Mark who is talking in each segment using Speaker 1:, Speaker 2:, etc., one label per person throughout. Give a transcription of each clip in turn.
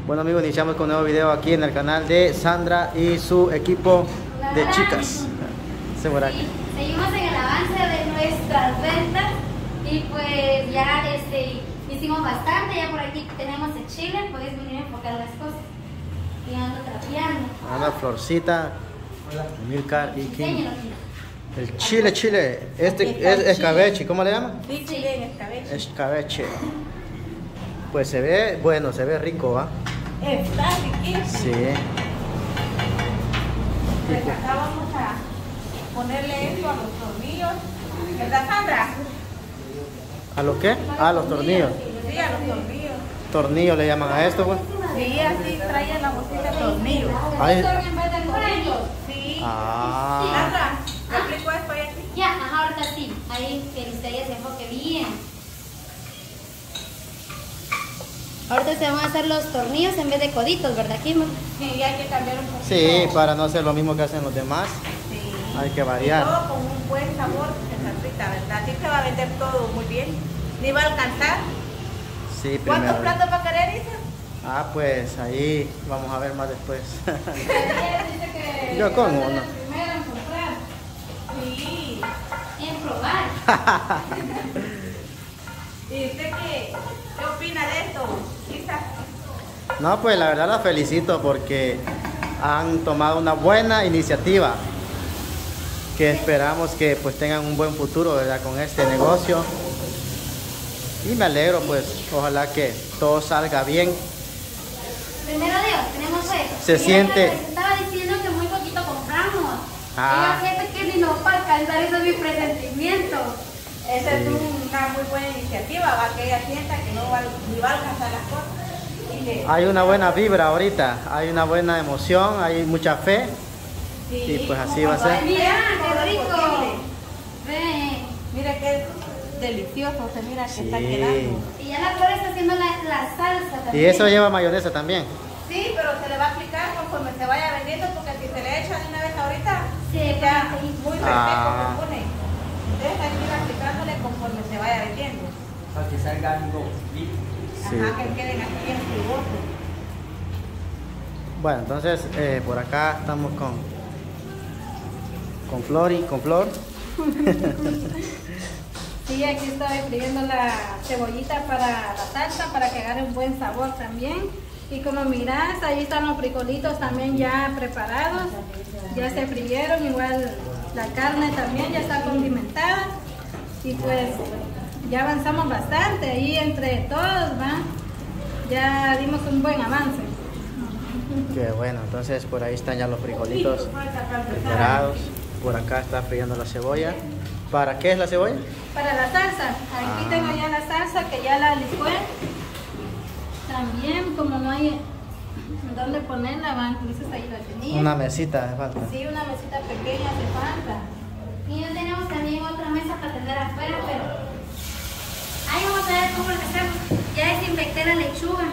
Speaker 1: Bueno amigos, iniciamos con un nuevo video aquí en el canal de Sandra y su equipo de chicas.
Speaker 2: Sí, seguimos en el avance de nuestras ventas y pues ya hicimos bastante, ya por aquí tenemos el chile, puedes venir a enfocar las cosas. Y ando trapeando.
Speaker 1: Anda Florcita, Milcar y Kim.
Speaker 2: Enséñalo,
Speaker 1: El chile. Este es escabeche, ¿cómo le llaman?
Speaker 3: Sí, chile en escabeche.
Speaker 1: Escabeche. Pues se ve, bueno, se ve rico, ¿va?
Speaker 3: Está riquísimo.
Speaker 1: Sí.
Speaker 3: Pues acá vamos a ponerle esto a los tornillos. ¿Verdad, Sandra?
Speaker 1: ¿A lo qué? A los tornillos.
Speaker 3: Sí, a los tornillos.
Speaker 1: Tornillos le llaman a esto, pues.
Speaker 3: Sí, así trae la bolsita de tornillos.
Speaker 1: Ahí.
Speaker 2: en vez de tornillos.
Speaker 3: Sí.
Speaker 1: Ah.
Speaker 3: Sandra, ¿te aplico esto ahí aquí?
Speaker 2: Ya, ajá, ahorita sí. Ahí que ustedes se enfoque bien. Ahorita se van a hacer los tornillos en vez de coditos, ¿verdad, Kim?
Speaker 3: Sí, hay que cambiar un poquito.
Speaker 1: Sí, para no hacer lo mismo que hacen los demás.
Speaker 3: Sí.
Speaker 1: Hay que
Speaker 3: Y
Speaker 1: variar.
Speaker 3: todo con un buen sabor de salsita, ¿verdad? Así se va a vender todo muy bien. Ni va a alcanzar.
Speaker 1: Sí,
Speaker 3: ¿Cuántos
Speaker 1: primero.
Speaker 3: platos va a querer, Isa?
Speaker 1: Ah, pues ahí vamos a ver más después.
Speaker 2: Dice que
Speaker 1: Yo como
Speaker 2: va a ser
Speaker 1: uno.
Speaker 2: el primero en comprar,
Speaker 3: Sí.
Speaker 2: en probar.
Speaker 3: ¿Y usted qué opina de esto, Isa?
Speaker 1: No, pues la verdad la felicito porque han tomado una buena iniciativa que esperamos que pues tengan un buen futuro, ¿verdad? Con este negocio. Y me alegro, pues, ojalá que todo salga bien.
Speaker 2: Primero Dios, tenemos fe.
Speaker 1: Se siente-
Speaker 2: Les estaba diciendo que muy poquito compramos.
Speaker 1: Ah.
Speaker 2: Ella siente que ni nos va a alcanzar, eso es mi presentimiento.
Speaker 3: Esa es una muy buena iniciativa, va que ella sienta que no va, ni va a alcanzar las cosas. Y que,
Speaker 1: Hay una buena vibra ahorita, hay una buena emoción, hay mucha fe.
Speaker 3: sí,
Speaker 1: y pues así
Speaker 3: como
Speaker 1: va a ser.
Speaker 3: cuando hay
Speaker 2: Mira,
Speaker 3: todo
Speaker 2: qué
Speaker 3: es
Speaker 2: rico.
Speaker 3: posible.
Speaker 2: Ve.
Speaker 3: Mira qué delicioso se mira que
Speaker 1: Sí.
Speaker 3: está quedando.
Speaker 2: Y ya la Flor está haciendo la salsa también.
Speaker 1: Y eso lleva mayonesa también.
Speaker 3: Sí, pero se le va a aplicar conforme se vaya vendiendo, porque si se le echa de una vez ahorita,
Speaker 2: Sí,
Speaker 3: ya
Speaker 2: pues, sí.
Speaker 3: muy
Speaker 1: Ah.
Speaker 3: perfecto se pone. Entonces hay que ir aplicándole conforme se vaya vendiendo.
Speaker 4: Para que salga algo bien.
Speaker 1: Sí.
Speaker 3: Ajá, que queden aquí bien jugosos.
Speaker 1: Bueno, entonces por acá estamos con Flor.
Speaker 2: Sí, aquí estoy friendo la cebollita para la salsa, para que agarre un buen sabor también. Y como mirás, ahí están los frijolitos también ya preparados. Ya se frieron, igual la carne también ya está condimentada. Y pues ya avanzamos bastante, ahí entre todos, ¿va? Ya dimos un buen avance.
Speaker 1: Qué bueno, entonces por ahí están ya los frijolitos preparados. Por acá está friendo la cebolla. ¿Para qué es la cebolla?
Speaker 2: Para la salsa, aquí tengo ya la salsa que ya la licué. También, como no hay dónde ponerla, va, entonces ahí la tenía.
Speaker 1: Una mesita de falta.
Speaker 2: Sí, una mesita pequeña hace falta. Y ya tenemos también otra mesa para tener afuera, pero ahí vamos a ver cómo lo hacemos. Ya desinfecté la lechuga.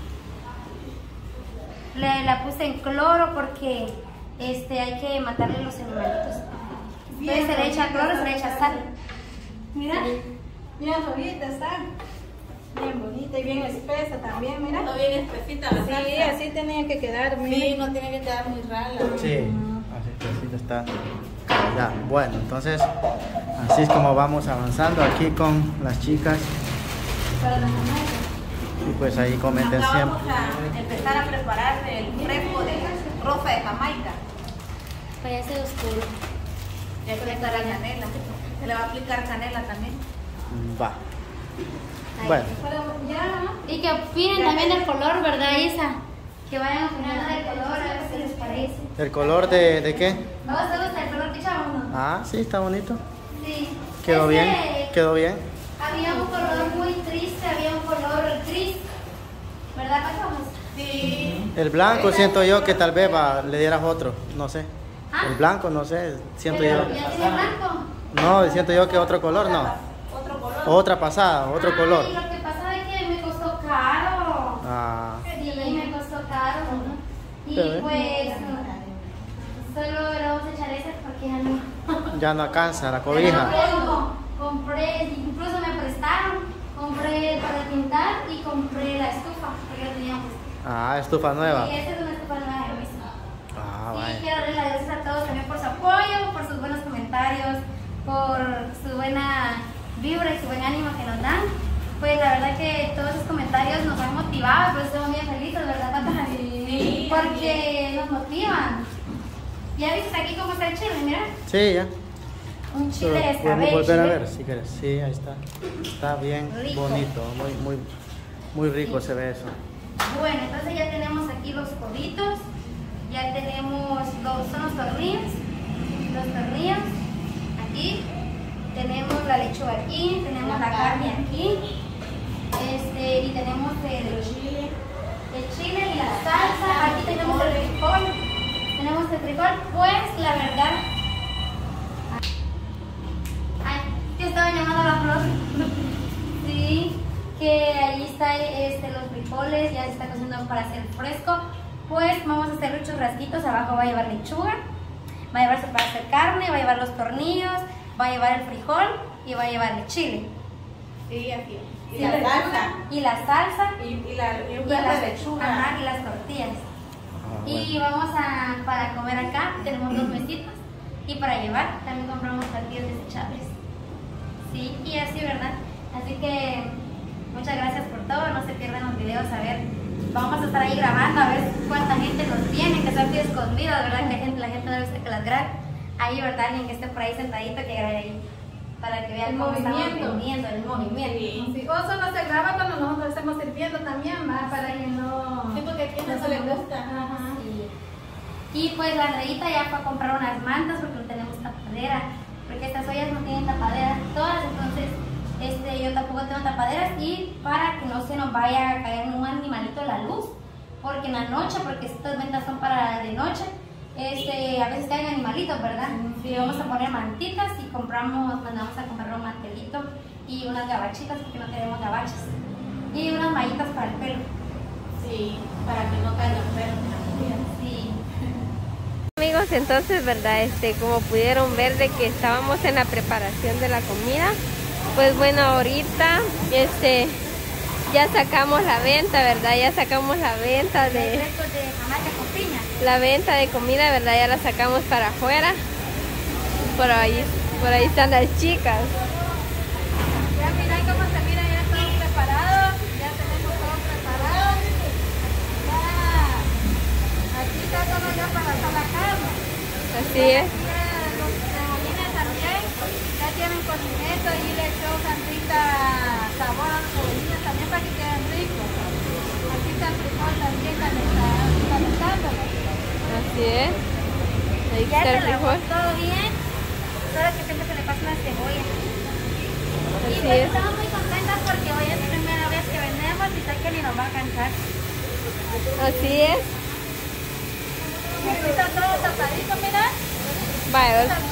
Speaker 2: La puse en cloro porque hay que matarle los animalitos. Entonces se le echa cloro, se le echa sal. Mira, bien rojita está. Bien bonita y bien espesa también, mira.
Speaker 3: Está bien espesita la salsa.
Speaker 2: Sí, así tenía que quedar, mira.
Speaker 3: Sí, no tiene que quedar muy rala.
Speaker 1: Sí, así está. Ya, bueno, entonces así es como vamos avanzando aquí con las chicas.
Speaker 2: Para la jamaica.
Speaker 1: Y pues ahí comenten
Speaker 3: Acá
Speaker 1: siempre.
Speaker 3: vamos a empezar a preparar el fresco de rosa de Jamaica.
Speaker 2: Vaya ser oscuro.
Speaker 3: Ya que le está la canela. Se le va a aplicar canela también.
Speaker 1: Va.
Speaker 2: Ahí.
Speaker 1: Bueno.
Speaker 2: Pero ya, ¿no? Y que opinen también del color, ¿verdad, Isa? Que vayan opinando del color, a ver si les parece.
Speaker 1: ¿El color de qué?
Speaker 2: ¿No te gusta el color que echamos, no?
Speaker 1: Ah, sí, está bonito.
Speaker 2: Sí.
Speaker 1: Quedó
Speaker 2: Es
Speaker 1: bien,
Speaker 2: que
Speaker 1: quedó bien.
Speaker 2: había un color muy triste, había un color gris. ¿Verdad, Pachamos?
Speaker 3: Sí.
Speaker 1: El blanco siento yo que tal vez le dieras otro, no sé.
Speaker 2: ¿Ah?
Speaker 1: El blanco, no sé, siento
Speaker 2: Pero
Speaker 1: yo.
Speaker 2: ¿ya tiene blanco?
Speaker 1: No, siento yo que otro color, no.
Speaker 3: Otro color.
Speaker 1: Otra pasada, otro color.
Speaker 2: Ay, lo que pasa es que me costó caro.
Speaker 1: Ah,
Speaker 2: Sí, me costó caro. Y
Speaker 1: Pero,
Speaker 2: pues solo le vamos a echar ese porque ya no.
Speaker 1: ya no alcanza la
Speaker 2: Ya
Speaker 1: cobija.
Speaker 2: no compré, incluso me prestaron, compré para pintar y compré la estufa, porque ya teníamos.
Speaker 1: Ah, estufa nueva.
Speaker 5: Sí, esta es una estufa nueva de mismo.
Speaker 1: Ah,
Speaker 5: Y
Speaker 1: vaya.
Speaker 5: quiero darle las gracias a todos también por su apoyo, por sus buenos comentarios, por su buena vibra y su buen ánimo que nos dan. Pues la verdad que todos esos comentarios nos han motivado, pues estamos bien felices, ¿verdad, Tata?
Speaker 3: Sí,
Speaker 5: Porque nos motivan. ¿Ya viste aquí cómo está el chile? Mira,
Speaker 1: Sí, ya.
Speaker 5: un chile
Speaker 1: Pero
Speaker 5: de
Speaker 1: podemos
Speaker 5: escabeche.
Speaker 1: volver a ver si quieres. Sí, ahí está. Está bien
Speaker 5: Rico.
Speaker 1: bonito, muy rico se ve eso.
Speaker 5: Bueno, entonces ya tenemos aquí los coditos, ya tenemos son los tornillos, aquí, tenemos la lechuga aquí, tenemos la carne aquí, y tenemos el chile y la salsa, aquí tenemos el frijol, pues la verdad, ay, que estaba llamando a la flor, sí, que allí está los frijoles, ya se está cocinando para hacer fresco, pues vamos a hacer muchos rasquitos, abajo va a llevar lechuga, va a llevar para hacer carne, va a llevar los tornillos, va a llevar el frijol y va a llevar el chile.
Speaker 3: Sí, así. Y
Speaker 5: Sí,
Speaker 3: la salsa.
Speaker 5: y la salsa
Speaker 3: Y un
Speaker 5: y
Speaker 3: plato
Speaker 5: las
Speaker 3: de lechuga.
Speaker 5: ajá, y las tortillas.
Speaker 1: Ah,
Speaker 5: Y vamos para comer acá, tenemos 2 mesitas y para llevar también compramos platillos desechables. Sí, y así, ¿verdad? Así que muchas gracias por todo, no se pierdan los videos, a ver, vamos a estar ahí grabando, a ver cuánta gente nos viene, que sea así escondidas, ¿verdad? La gente no gusta que las grabe. Ahí, ¿verdad? Alguien que esté por ahí sentadito que grabe ahí, para que vean
Speaker 2: El
Speaker 5: cómo estamos
Speaker 2: movimiento.
Speaker 5: teniendo el movimiento.
Speaker 3: Sí.
Speaker 2: Sí, o solo se graba cuando nosotros estemos sirviendo también, ¿va? Para que no...
Speaker 3: Sí, porque aquí no
Speaker 2: se
Speaker 3: le gusta.
Speaker 2: Ajá.
Speaker 5: Sí. Y pues la Andreita ya fue a comprar unas mantas porque no tenemos tapadera, porque estas ollas no tienen tapadera todas, entonces yo tampoco tengo tapaderas, y para que no se nos vaya a caer un animalito la luz, porque en la noche, porque estas ventas son para de noche, a veces caen animalitos, ¿verdad? Y vamos a poner mantitas y mandamos a comprar un mantelito y unas gabachitas porque no tenemos gabachas, y unas mallitas para el pelo.
Speaker 3: Sí, para que no caigan perros.
Speaker 5: Sí.
Speaker 6: Amigos, entonces, verdad, como pudieron ver de que estábamos en la preparación de la comida, pues bueno, ahorita, ya sacamos la venta, verdad, ya sacamos la venta de
Speaker 5: Restos de Jamaica con piña.
Speaker 6: la venta de comida, verdad, ya la sacamos para afuera. Por ahí están las chicas.
Speaker 2: Ya mira cómo se mira, ya todo preparado, ya tenemos todo preparado. Ya, aquí está todo ya para hacer la carne.
Speaker 6: Así es.
Speaker 2: Los cebollines también, ya tienen condimento y le echó tantita sabor a los cebollines también para que queden ricos. Aquí está el frijol también calentándolo.
Speaker 6: Así es. Ahí
Speaker 5: Ya
Speaker 6: está
Speaker 5: se
Speaker 6: el
Speaker 5: lavó
Speaker 6: frijol.
Speaker 5: todo bien, solo que siempre se le pasa una cebolla. Y
Speaker 6: Así
Speaker 5: pues
Speaker 6: es.
Speaker 5: estamos muy contentas porque hoy es la primera vez que vendemos y sé que ni nos va a alcanzar.
Speaker 6: Así es.
Speaker 2: Aquí está todo tapadito, mira.
Speaker 6: Vaya,
Speaker 2: Está el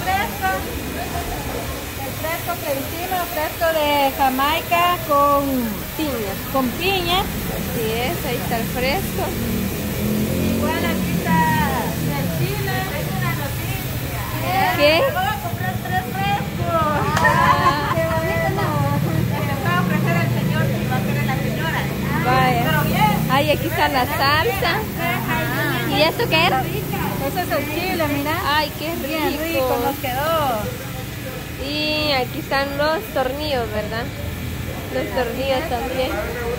Speaker 2: fresco que hicimos, fresco de Jamaica
Speaker 6: piña.
Speaker 2: con piña.
Speaker 6: Así es, ahí está el fresco.
Speaker 2: Igual aquí está el chile. Es una noticia.
Speaker 6: ¿Qué?
Speaker 2: Vamos a comprar 3 frescos.
Speaker 6: Ah.
Speaker 2: ¡Qué bueno!
Speaker 3: Le va a ofrecer al señor que va a hacer la señora.
Speaker 6: Vaya.
Speaker 3: Pero bien.
Speaker 6: Ay, aquí está la salsa. ¿Y esto qué era?
Speaker 2: Ese es el chile, mira.
Speaker 6: Ay, qué
Speaker 2: Bien rico
Speaker 6: rico.
Speaker 2: nos quedó.
Speaker 6: Y aquí están los tornillos, ¿verdad? Los tornillos también.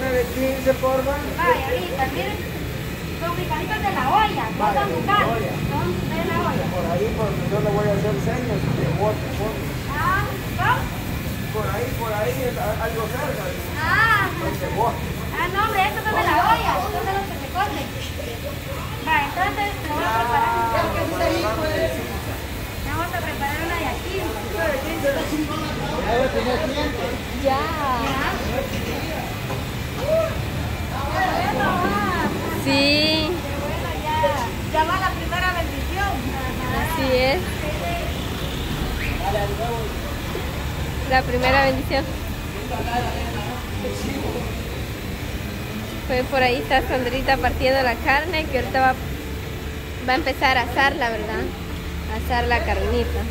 Speaker 5: Vaya, ahorita, miren, los frijolitos de la olla, no son bucanas, son de la olla.
Speaker 7: Por ahí, porque yo le voy a hacer señas de bote.
Speaker 5: Ah, ¿no?
Speaker 7: Por ahí, algo cerca.
Speaker 5: Ah,
Speaker 7: De bote.
Speaker 5: no, hombre, estos son de la olla, estos son los que se corten. Va, entonces me voy a preparar. Vamos a preparar una de aquí.
Speaker 6: Ya. Sí,
Speaker 3: Ya va la primera bendición.
Speaker 6: así es. La primera bendición. Pues por ahí está Sandrita partiendo la carne, que ahorita va a empezar a asarla, ¿verdad? A asar la carnita.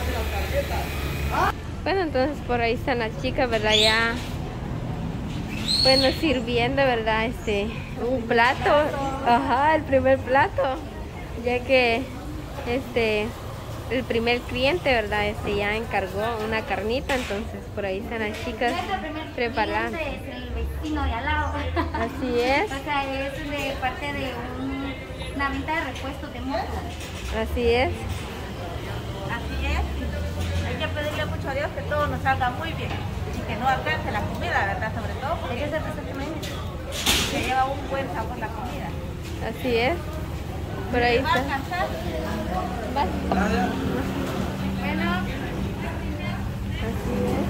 Speaker 6: Bueno, entonces por ahí están las chicas, ¿verdad? Ya Bueno, sirviendo, ¿verdad? Un plato. Ajá, el primer plato. Ya que el primer cliente, ¿verdad? Ya encargó una carnita, entonces por ahí están las chicas preparando.
Speaker 5: Es el vecino de al lado.
Speaker 6: Así es.
Speaker 5: O sea, es de parte de una venta de repuestos de moto.
Speaker 6: Así es.
Speaker 3: Así es. Hay que pedirle mucho a Dios que todo nos salga muy bien y que no alcance la comida, ¿verdad? Sobre todo porque que lleva un buen sabor la comida.
Speaker 6: Así es. Por ahí
Speaker 3: ¿Va a
Speaker 6: está.
Speaker 3: alcanzar?
Speaker 5: Bueno,
Speaker 6: Así es.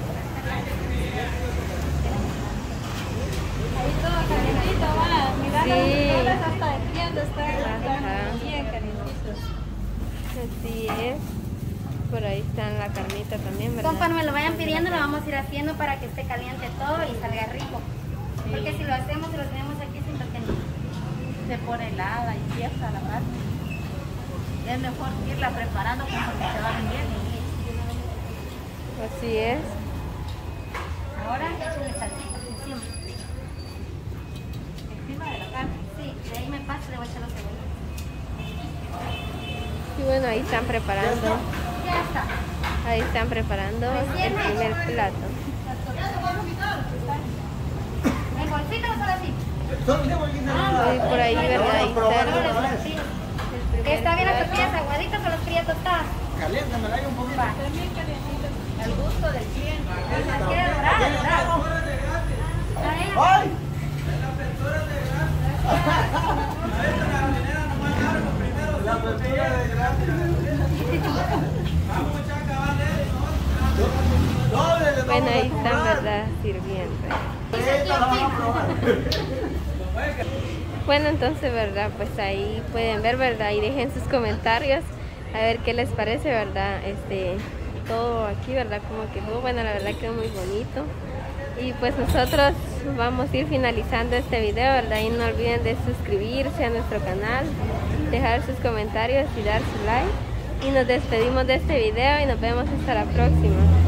Speaker 2: Ahí todo calientito, va. Mirá,
Speaker 6: Sí.
Speaker 2: los frijoles hasta hirviendo
Speaker 6: Ajá.
Speaker 2: están bien calientitos.
Speaker 6: Así es. Por ahí está la carnita también, ¿verdad?
Speaker 5: conforme lo vayan pidiendo, lo vamos a ir haciendo para que esté caliente todo y salga rico. Porque si lo hacemos y lo tenemos aquí, siento que no.
Speaker 3: Se pone helada y fiesta la carne. Es mejor irla preparando conforme se va vendiendo.
Speaker 6: Así es.
Speaker 5: Ahora échale salsita encima.
Speaker 3: Encima de la carne.
Speaker 5: Sí, de ahí me paso y le voy a echar los cebollitos.
Speaker 6: Y bueno, ahí están preparando.
Speaker 5: Ya está.
Speaker 6: Ahí están preparando el primer plato.
Speaker 5: ¿En bolsita o solo así?
Speaker 6: Y por ahí, ¿verdad? Ahí está el primer
Speaker 5: ¿Está bien las
Speaker 6: plato.
Speaker 5: tortillas aguaditas o las frías tostadas?
Speaker 7: Caliéntamela ahí un poquito.
Speaker 2: También calientitos.
Speaker 3: Al gusto del cliente.
Speaker 5: ¿Las quiere doradas?
Speaker 7: ¡Ay! La apertura de gratis.
Speaker 6: Bueno, ahí están, ¿verdad? Sirviendo.
Speaker 7: Esta la vamos a probar.
Speaker 6: Bueno, entonces, ¿verdad? Pues ahí pueden ver, ¿verdad? Y dejen sus comentarios a ver qué les parece, ¿verdad? Todo aquí, ¿verdad? Como quedó. Bueno, la verdad quedó muy bonito. Y pues nosotros vamos a ir finalizando este video, ¿verdad? Y no olviden de suscribirse a nuestro canal, dejar sus comentarios y dar su like. Y nos despedimos de este video y nos vemos hasta la próxima.